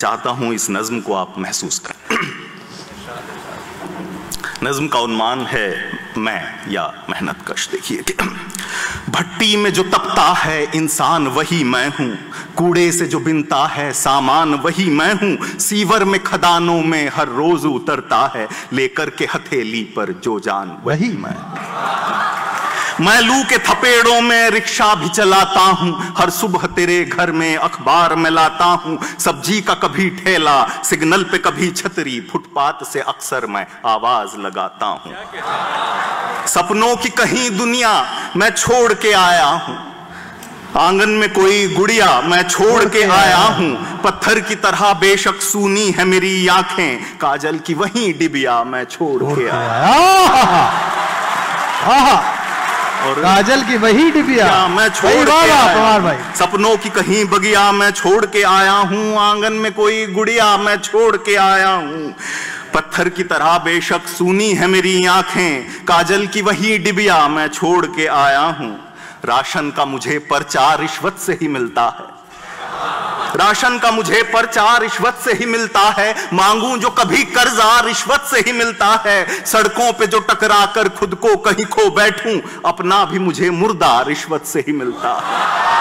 चाहता हूं इस नज्म को आप महसूस करें। नज्म का उन्मान है मैं या मेहनत कश। देखिए कि भट्टी में जो तपता है इंसान वही मैं हूं, कूड़े से जो बिनता है सामान वही मैं हूं, सीवर में खदानों में हर रोज उतरता है लेकर के हथेली पर जो जान वही मैं लू के थपेड़ों में रिक्शा भी चलाता हूं, हर सुबह तेरे घर में अखबार में लाता हूं, सब्जी का कभी ठेला सिग्नल पे कभी छतरी, फुटपाथ से अक्सर मैं आवाज लगाता हूं। सपनों की कहीं दुनिया मैं छोड़ के आया हूं, आंगन में कोई गुड़िया मैं छोड़ के आया हूं, पत्थर की तरह बेशक सूनी है मेरी आंखें, काजल की वही डिबिया मैं छोड़ के आया और काजल की वही डिबिया मैं छोड़ के आया, सपनों की कहीं बगिया मैं छोड़ के आया हूं, आंगन में कोई गुड़िया मैं छोड़ के आया हूं, पत्थर की तरह बेशक सूनी है मेरी आंखें, काजल की वही डिबिया मैं छोड़ के आया हूं। राशन का मुझे पर्चा रिश्वत से ही मिलता है, राशन का मुझे पर्चा रिश्वत से ही मिलता है, मांगूं जो कभी कर्जा रिश्वत से ही मिलता है, सड़कों पे जो टकरा कर खुद को कहीं खो बैठूं, अपना भी मुझे मुर्दा रिश्वत से ही मिलता है।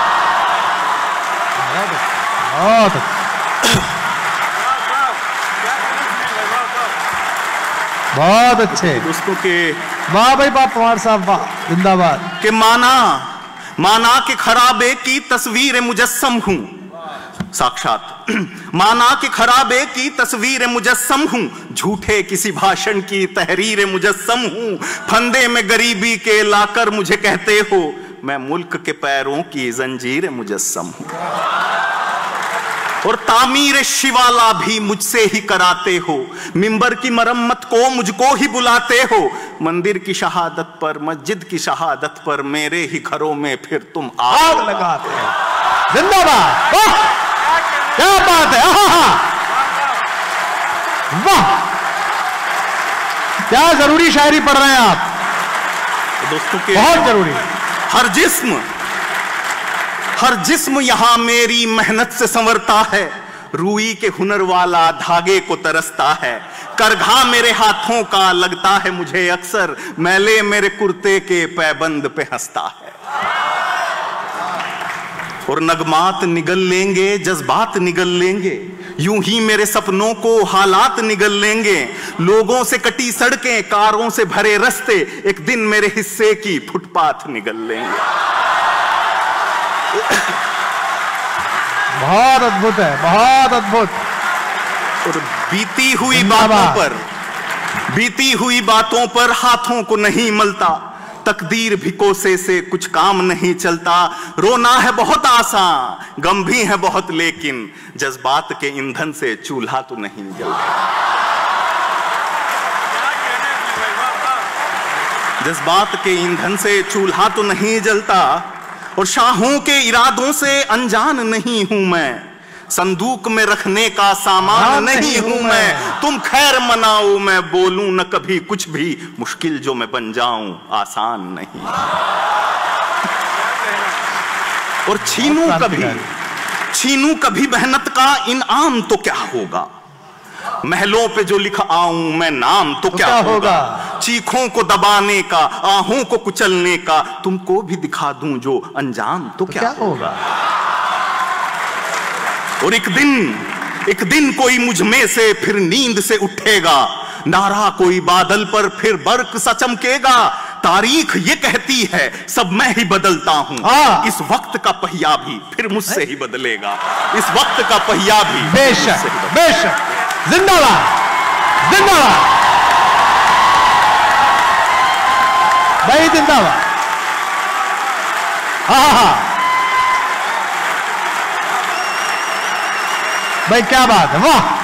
बहुत अच्छे दोस्तों के वाह भाई वाह, पवार साहब वाह, जिंदाबाद। के माना कि खराबे की तस्वीर मुजस्सम हूं, साक्षात माना कि खराबे की तस्वीर मुजस्सम हूं, झूठे किसी भाषण की तहरीर मुजस्सम हूं, फंदे में गरीबी के लाकर मुझे कहते हो, मैं मुल्क के पैरों की जंजीर मुजस्सम हूं, और तामीर शिवाला भी मुझसे ही कराते हो, मिंबर की मरम्मत को मुझको ही बुलाते हो, मंदिर की शहादत पर मस्जिद की शहादत पर मेरे ही घरों में फिर तुम आग लगाते हो। जिंदाबाद, क्या बात है, वाह, क्या जरूरी शायरी पढ़ रहे हैं आप दोस्तों के, बहुत जरूरी। हर जिस्म यहां मेरी मेहनत से संवरता है, रूई के हुनर वाला धागे को तरसता है, करघा मेरे हाथों का लगता है मुझे अक्सर, मैले मेरे कुर्ते के पैबंद पे हंसता है, और नगमात निगल लेंगे जज्बात निगल लेंगे, यूं ही मेरे सपनों को हालात निगल लेंगे, लोगों से कटी सड़कें कारों से भरे रास्ते, एक दिन मेरे हिस्से की फुटपाथ निगल लेंगे। बहुत अद्भुत है, बहुत अद्भुत। और बीती हुई बातों पर हाथों को नहीं मलता, तकदीर भी कोसे से कुछ काम नहीं चलता, रोना है बहुत आसान गम भी है बहुत, लेकिन जज्बात के ईंधन से चूल्हा तो नहीं जलता, जज्बात के ईंधन से चूल्हा तो नहीं जलता, और शाहों के इरादों से अनजान नहीं हूं मैं, संदूक में रखने का सामान नहीं हूं मैं, तुम खैर मनाओ मैं बोलूं न कभी कुछ भी, मुश्किल जो मैं बन जाऊं आसान नहीं, और छीनूं कभी मेहनत का इनाम तो क्या होगा, महलों पे जो लिख आऊं मैं नाम तो क्या होगा, चीखों को दबाने का आहों को कुचलने का, तुमको भी दिखा दूं जो अंजाम तो क्या होगा, और एक दिन कोई मुझ में से फिर नींद से उठेगा, नारा कोई बादल पर फिर बर्क सा चमकेगा, तारीख ये कहती है सब मैं ही बदलता हूं, इस वक्त का पहिया भी फिर मुझसे ही बदलेगा, इस वक्त का पहिया भी बेशक बेशक, जिंदाबाद जिंदाबाद भाई, जिंदाबाद। भाई क्या बात है, वाह।